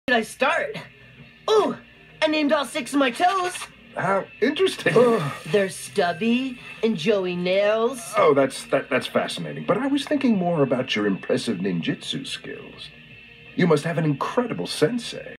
did I start? Ooh, I named all 6 of my toes. How interesting. They're Stubby and Joey Nails. Oh, that's fascinating. But I was thinking more about your impressive ninjutsu skills. You must have an incredible sensei.